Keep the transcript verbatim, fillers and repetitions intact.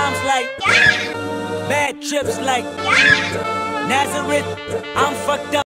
moms like bad trips like Nazareth. I'm fucked up.